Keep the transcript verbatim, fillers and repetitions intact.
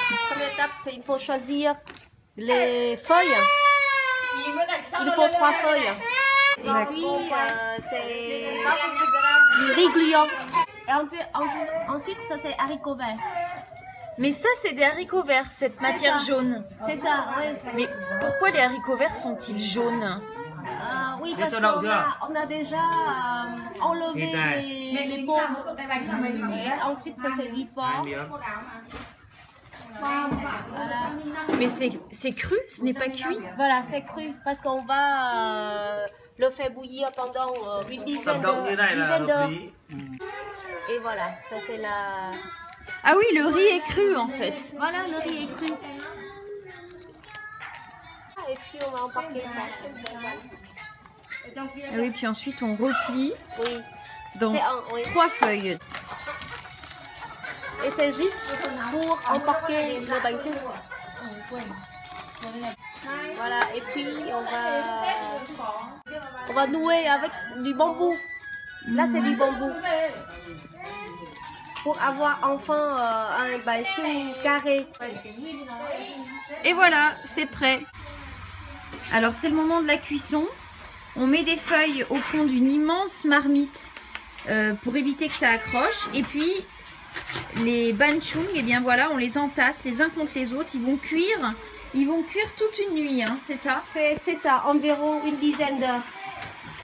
Première étape, c'est il faut choisir les feuilles. Il faut trois feuilles. Et puis, euh, c'est du riz gluant. Et on peut, on peut- ensuite, ça c'est haricots verts. Mais ça, c'est des haricots verts, cette matière ça. jaune. C'est ça, oui. Mais pourquoi les haricots verts sont-ils jaunes? Euh, oui, parce qu'on a, on a déjà euh, enlevé les, les peaux. Et ensuite, ça c'est du porc. Voilà, Mais c'est cru, ce n'est pas cuit. voilà c'est cru parce qu'on va euh, le faire bouillir pendant euh, une dizaine de- dizaine d'heures. Et voilà, ça c'est la... Ah oui, le riz est cru en fait. Voilà, le riz est cru. Et puis on va emporter ça. Ah oui, puis ensuite on replie Oui. dans C'est un- oui. trois feuilles. Et c'est juste pour emporter le bánh chưng. Voilà, et puis on va, on va nouer avec du bambou. Là c'est du bambou. Pour avoir enfin euh, un bánh chưng carré. Et voilà, c'est prêt. Alors c'est le moment de la cuisson. On met des feuilles au fond d'une immense marmite euh, pour éviter que ça accroche. Et puis les bánh chưng, et bien voilà, on les entasse les uns contre les autres. Ils vont cuire, ils vont cuire toute une nuit, hein, c'est ça? C'est ça, environ une dizaine d'heures.